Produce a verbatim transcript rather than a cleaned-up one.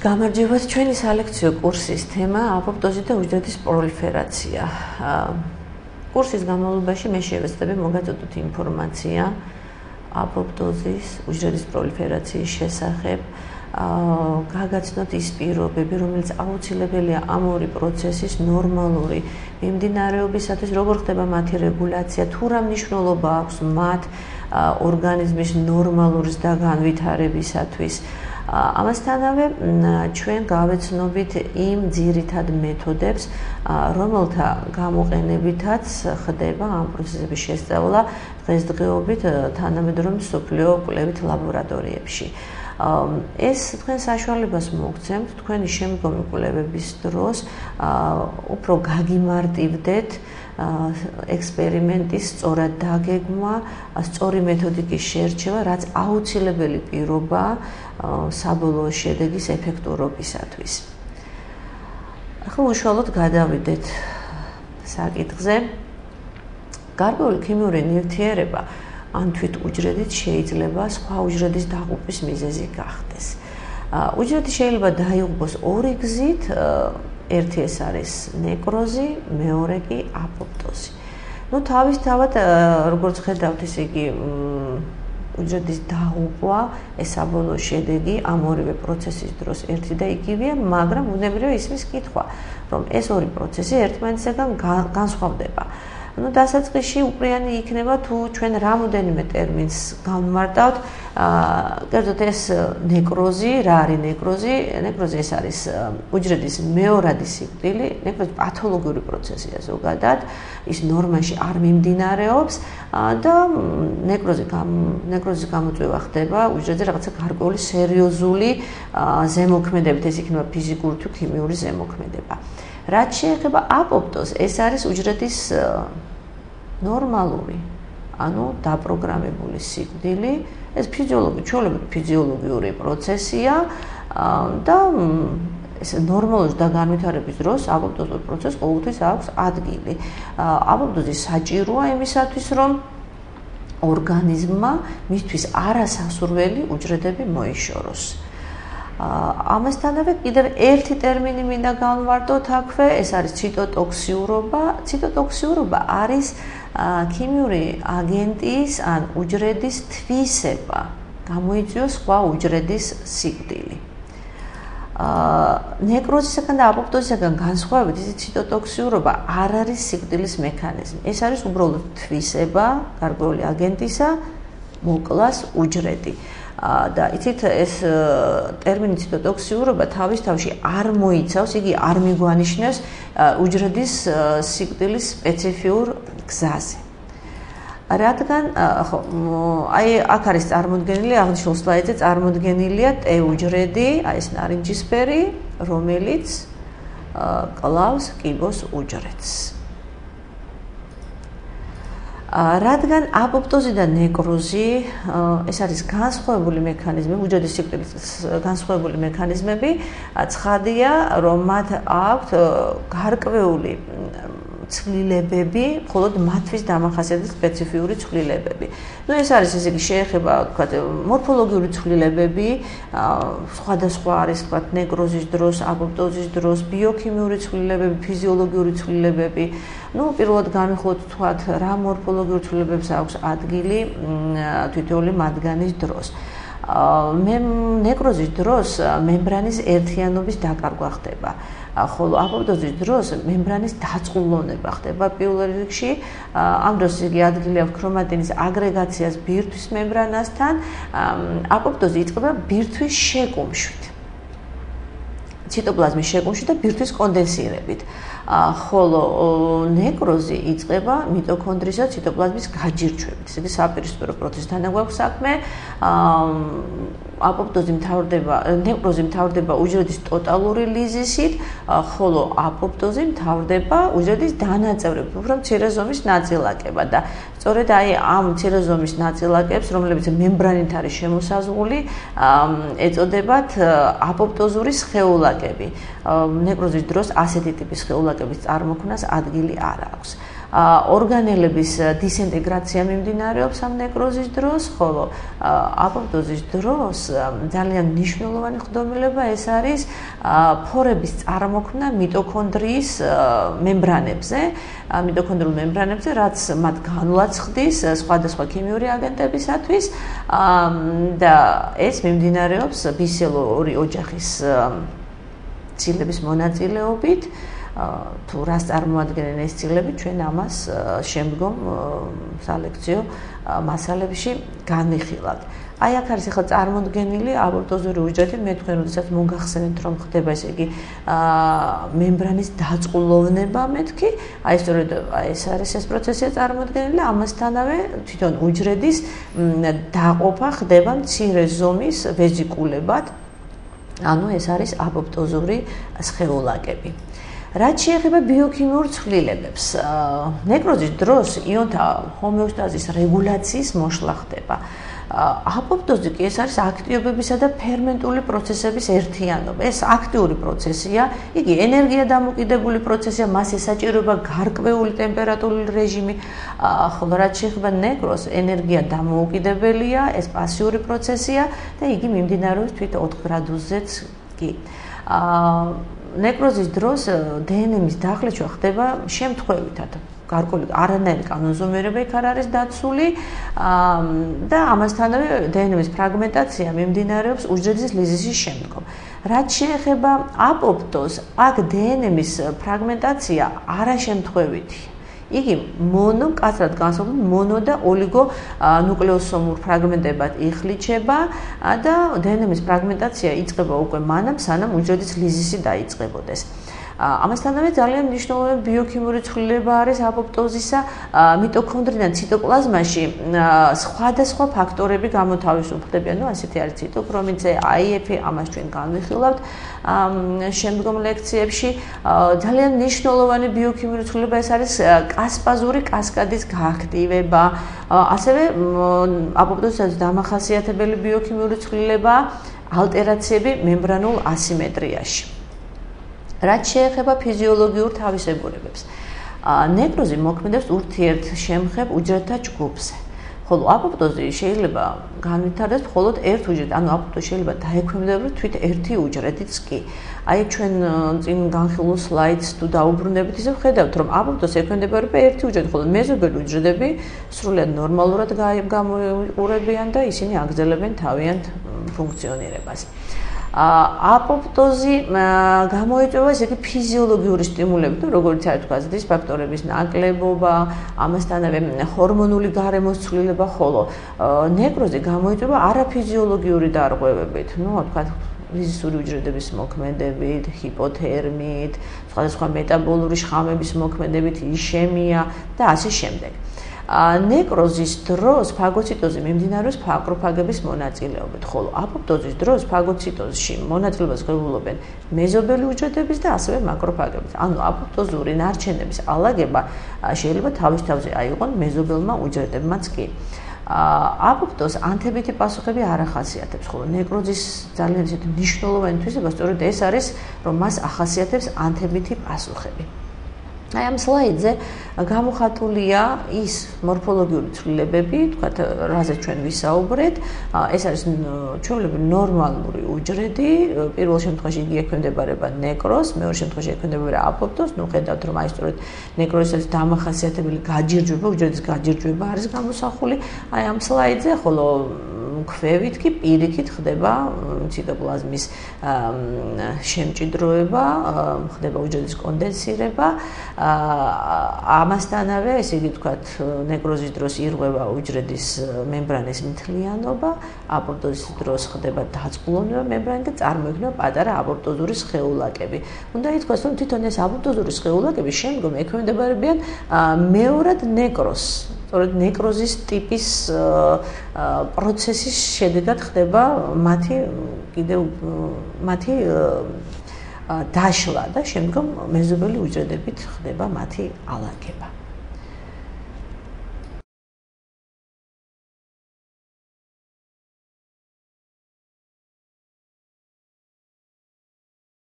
გამარჯობათ, ჩვენი სალექციო კურსის თემა აპოპტოზი და უჯრედის პროლიფერაცია. კურსის განმავლობაში მე შევეცდები მოგაწოდოთ ინფორმაცია აპოპტოზის, უჯრედის პროლიფერაციის შესახებ, გაგაცნოთ ის პირობები, რომელიც აუცილებელია ამ ორი პროცესის ნორმალური მიმდინარეობისათვის, როგორ ხდება მათი რეგულაცია, თუ რა მნიშვნელობა აქვს მათ ორგანიზმის ნორმალურის და განვითარებისათვის. ამასთანავე ჩვენ გავეცნობით იმ ძირითად მეთოდებს, რომელთა გამოყენებითაც ხდება ამ პროცესების შესწავლა დღესდღეობით თანამედროვე მსოფლიო კვლევით ლაბორატორიებში. ეს თქვენ საშუალებას მოგცემთ თქვენი შემდგომი კვლევების დროს უფრო გაგიმარტივდეთ ექსპერიმენტის სწორად დაგეგმვა, სწორი მეთოდიკის შერჩევა, რაც აუცილებელი პირობაა საბოლოო შედეგის ეფექტურობისათვის. ახლა უშუალოდ გადავიდეთ საკითხზე. გარკვეული ქიმიური ნივთიერება ან თვით უჯრედით შეიძლება სხვა უჯრედის დაღუპვის მიზეზი გახდეს. უჯრედი შეიძლება დაიღუპოს ორი გზით, ერთი ეს არის ნეკროზი, მეორე კი აპოპტოზი. ნუ თავისთავად, როგორც ხედავთ, ესე იგი უჯრედის დაღუპვა, ეს საბოლოო შედეგი ამ ორივე პროცესის დროს ერთი და იგივეა, მაგრამ ბუნებრივია ისმის კითხვა, რომ ეს ორი პროცესი ერთმანეთისგან განსხვავდება. Ну, დასაწყისში უპრიანი იქნება თუ ჩვენ რამოდენიმე ტერმინს განმარტავთ. კერძოდ ეს ნეკროზი, რა არის ნეკროზი? ნეკროზი ეს არის უჯრედის მეორადი სიკვდილი, ნეკროზი პათოლოგიური პროცესია ზოგადად, ის ნორმაში არ მიმდინარეობს და ნეკროზი ნეკროზის გამოწვევა ხდება უჯრედზე რაღაცა გარკვეული სერიოზული ზემოქმედებით, ეს იქნება ფიზიკური თუ ქიმიური ზემოქმედება. რაც შეეხება აპოპტოზს, ეს არის უჯრედის ნორმალური, ანუ დაპროგრამებული სიკვდილი, ეს ფიზიოლოგიური, ჩვეულებრივი ფიზიოლოგიური პროცესია და ეს ნორმალურს და განვითარების დროს აპოპტოზურ პროცესს ყოველთვის აქვს ადგილი. აპოპტოზი საჭიროა იმისათვის, რომ ორგანიზმმა მისთვის არასასურველი უჯრედები მოიშოროს. ამასთანავე კიდევ ერთი ტერმინი მინდა განვარტოთ აქვე, ეს არის ციტოტოქსიურობა. ციტოტოქსიურობა არის ქიმიური აგენტის ან უჯრედის თვისება, გამოიწვიოს სხვა უჯრედის სიკვდილი. ნეკროზისგან და აპოპტოზისგან განსხვავებით, ის ციტოტოქსიურობა არ არის სიკვდილის მექანიზმი. ეს არის უბრალოდ თვისება გარკვეული აგენტისა მოკლას უჯრედი. და იცით ეს ტერმინი ციტოტოქსიურობა თავის თავში არ მოიცავს, იგი არ მიგვანიშნებს უჯრედის სიკვდილის სპეციფიურ გზაზე. რადგან აი აქ არის წარმოდგენილი, აღნიშნულ სლაიდზე წარმოდგენილია T უჯრედი, აი ეს ნარინჯისფერი, რომელიც კლავს კიბოს უჯრედს. რადგან აპოპტოზი და ნეკროზი ეს არის განსხვავებული მექანიზმები, უჯრედის სიკვდილის განსხვავებული მექანიზმები, ცხადია, რომ მათ აქვთ გარკვეული ცვლილებები, მხოლოდ მათთვის დამახასიათებელი სპეციფიური ცვლილებები. ნუ ეს არის ესე იგი შეეხება, თქვათ, მორფოლოგიური ცვლილებები, სხვადასხვა არის, თქვათ, ნეკროზის დროს, აპოპტოზის დროს, ბიოქიმიური ცვლილებები, ფიზიოლოგიური ცვლილებები. ნუ პირველად განვიხილოთ, თქვათ, რა მორფოლოგიურ ცვლილებებს აქვს ადგილი თითოეული მათგანის დროს. მე ნეკროზის დროს მემბრანის ერთიანობის დაკარგვა ხდება. ხოლო აპოპტოზის დროს მემბრანის დაწყულონება ხდება პირველ რიგში. ამ დროს იგი ადგილი აქვს ქრომატინის აგრეგაციას ბირთვის მემბრანასთან. აპოპტოზი იწყება ბირთვის შეკუმშვით. ციტოპლაზმის შეკუმშვით და ბირთვის კონდენსირებით. ხოლო ნეკროზი იწყება მიტოქონდრიისა ციტოპლაზმის გაჯირჩვებით. ესე იგი საპირისპირო პროცესთან გვაქვს საქმე. აპოპტოზი მთავრდება, ნეკროზი მთავრდება უჯრედის ტოტალური ლიზისით, ხოლო აპოპტოზი მთავრდება უჯრედის დანაწევრებით, უფრო მცირე ზომის ნაწილაკებად და სწორედ აი ამ მცირე ზომის ნაწილაკებს, რომლებიც მემბრანით არის შემოსაზღვრული, ეწოდებათ აპოპტოზური სხეულაკები. ნეკროზის დროს ასეთი ტიპის სხეულაკების წარმოქმნას ადგილი არ აქვს. ორგანელების დისინტეგრაცია მიმდინარეობს ამ ნეკროზის დროს, ხოლო აპოპტოზის დროს ძალიან მნიშვნელოვანი ხდომილება ეს არის ფორების წარმოქმნა მიტოქონდრიის მემბრანებზე, მიტოქონდრიულ მემბრანებზე, რაც მათ განვლაც ხდის სხვადასხვა ქიმიური აგენტებისათვის და ეს მიმდინარეობს ბისელური ოჯახის ცილების მონაწილეობით. თუ რას წარმოადგენენ ეს ცილები, ჩვენ ამას შემდგომ სალექციო მასალებში განვიხილავთ. აი აქ არის ახლა წარმოდგენილი აპოპტოზური უჯრედი, მე თქვენ როდესაც მოგახსენებთ რომ ხდება ესე იგი მემბრანის დაწყლოვნება მეთქი, აი სწორედ ეს არის ეს პროცესია წარმოდგენილი, ამასთანავე თვითონ უჯრედის დაყოფა ხდება მცირე ზომის ვეზიკულებად. ანუ ეს არის აპოპტოზური სხეულაკები. რაც შეეხება ბიოქიმიურ ცვლილებებს, ნეკროზის დროს იონთა ჰომეოსტაზის რეგულაციის მოშლა ხდება. აპოპტოზი კი ეს არის აქტივობებისა და ფერმენტული პროცესების ერთიანობა. ეს აქტიური პროცესია, იგი ენერგია დამოკიდებული პროცესია, მას ესაჭიროება გარკვეული ტემპერატურული რეჟიმი, ხოლო რაც შეეხება ნეკროს, ენერგია დამოუკიდებელია, ეს პასიური პროცესია და იგი მიმდინარეობს თვით ოთხ გრადუსზეც კი. ნეკროზის დროს დნმ-ის დაღლეჩვა ხდება შემთხვევითად. გარკვეული არანაირი კანონზომიერება იქ არ არის დაცული და ამასთანავე დნმ-ის ფრაგმენტაცია მიმდინარეობს უჯრედის ლიზისის შემდგომ. რაც შეეხება აპოპტოზს, აქ დნმ-ის ფრაგმენტაცია არაშემთხვევითია. იგი მონო, კაცრად განსხვავებული მონო და ოლიგო ნუკლეოსომურ ფრაგმენტებად იხლიჩება და დნმ-ის ფრაგმენტაცია იწყება უკვე მანამ, სანამ უჯრედის ლიზისი დაიწყებოდეს. ამასთანავე ძალიან მნიშვნელოვანი ბიოქიმიური ცვლილება არის აპოპტოზისა მიტოქონდრიდან ციტოპლაზმაში სხვადასხვა ფაქტორები გამოთავისუფლდებიან. ნუ ასეთი არის ციტოქრომი C, I F, ამას ჩვენ განვიხილავთ შემდგომ ლექციებში. ძალიან მნიშვნელოვანი ბიოქიმიური ცვლილება ეს არის კასპაზური კასკადის გააქტივება. ასევე აპოპტოზისათვის დამახასიათებელი ბიოქიმიური ცვლილება ალტერაციები მემბრანულ ასიმეტრიაში. რაც შეეხება ფიზიოლოგიურ თავისებურებებს. ნეკროზი მოქმედებს ურთიერთშემხებ უჯრედთა ჯგუფზე. ხოლო აპოპტოზი შეიძლება განვითარდეს მხოლოდ ერთ უჯრედად, ანუ აპოპტოზი შეიძლება დაექვემდებაროს თვით ერთი უჯრედიც კი. აი ჩვენ წინ განხილულ სლაიდს თუ დაუბრუნდებით, ისე ვხედავთ, რომ აპოპტოზი ექვემდებარება ერთი უჯრედი, ხოლო მეზობელი უჯრედები სრულიად ნორმალურად გამოიყურებიან და ისინი აგრძელებენ თავიანთ ფუნქციონირებას. აპოპტოზი გამოიწვევა ესე იგი ფიზიოლოგიური სტიმულებით, ну, როგორც არის თქვა, ზრდის ფაქტორების ნაკლებობა, ამასთანავე ჰორმონული გარემოს ცვლილება, ხოლო ნეკროზი გამოიწვევა არაფიზიოლოგიური დარღვევებით, ну, თქვა ლიზისური უჯრედების მოქმედებით, ჰიპოთერმით, სხვადასხვა მეტაბოლური შხამების მოქმედებით, იშემია და ასე შემდეგ. ნეკროზის დროს ფაგოციტოზი მიმდინარეობს მაკროფაგების მონაწილეობით, ხოლო აპოპტოზის დროს ფაგოციტოზში მონაწილეობას ღებულობენ მეზობელი უჯრედების და ასევე მაკროფაგების. ანუ აპოპტოზური ნარჩენების ალაგება შეიძლება თავის თავზე აიღონ მეზობელმა უჯრედებმაც კი. აპოპტოზს ანთებითი პასუხები არ ახასიათებს, ხოლო ნეკროზის ძალიან ისეთი მნიშვნელოვანი თვისება სწორედ ეს არის, რომ მას ახასიათებს ანთებითი პასუხები. აი ამ სლაიდზე გამოხატულია ის მორფოლოგიური ცვლილებები, თქვათ, რაზეც ჩვენ ვისაუბრეთ. ეს არის ჩვეულებრივ ნორმალური უჯრედი, პირველ შემთხვევაში იგი ექვემდებარება ნეკროს, მეორე შემთხვევაში ექვემდებარება აპოპტოზს. ნუ ხედავთ, რომ აი სწორედ ნეკროზის დამახასიათებელი გაჯირჯვება, უჯრედის გაჯირჯვება არის გამოსახული აი ამ სლაიდზე, ხოლო ქვევით კი პირიქით ხდება ციტოპლაზმის შემჭიდროება, ხდება უჯრედის კონდენსირება. ამასთანავე, ესე იგი ვთქვათ, ნეკროზის დროს ირღვევა უჯრედის მემბრანის მთლიანობა, აპოპტოზის დროს ხდება დაწყლოვნება მემბრანი და წარმოიქმნება პატარა აპოპტოზური სხეულაკები. უნდა ითქვას, რომ თვითონ ეს აპოპტოზური სხეულაკები შემდგომ ექვემდებარებიან მეორად ნეკროს. სწორედ ნეკროზის ტიპის პროცესის შედეგად ხდება მათი კიდევ მათი დაშლა და შემდგომ მეზობელი უჯრედებით ხდება მათი ალაგება.